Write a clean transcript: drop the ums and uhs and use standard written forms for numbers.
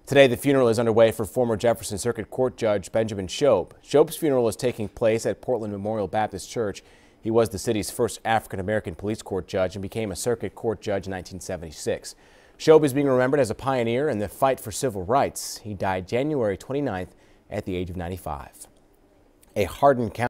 Today, the funeral is underway for former Jefferson Circuit Court Judge Benjamin Shobe. Shobe's funeral is taking place at Portland Memorial Baptist Church. He was the city's first African-American police court judge and became a circuit court judge in 1976. Shobe is being remembered as a pioneer in the fight for civil rights. He died January 29th at the age of 95. A Hardin County